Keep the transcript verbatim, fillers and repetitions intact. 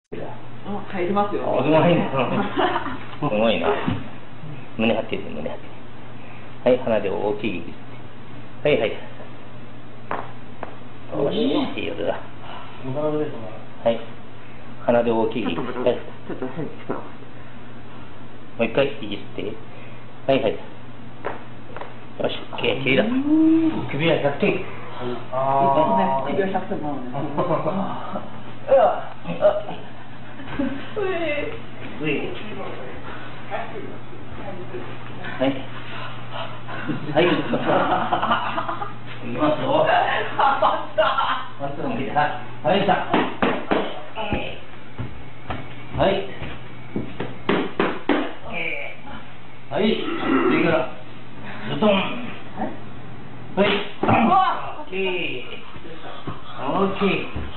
入りますよ。 あ、すごいな。すごいな。胸張ってて、胸張って。はい、鼻で大きい。はいはい。よし、いいよだ。はい。鼻で大きい。はい。ちょっと変に力を。もう一回、息吸って。はいはい。よし、オッケー、きれいだ。首はひゃくてん。 ああ。首はひゃくてんもあるね。うわ。うえ。 うえ。はい。はい。いきますよ。まっすぐ向いて、はい、来た。はい。はい。次から、ズドン。はい。オッケー。オッケー。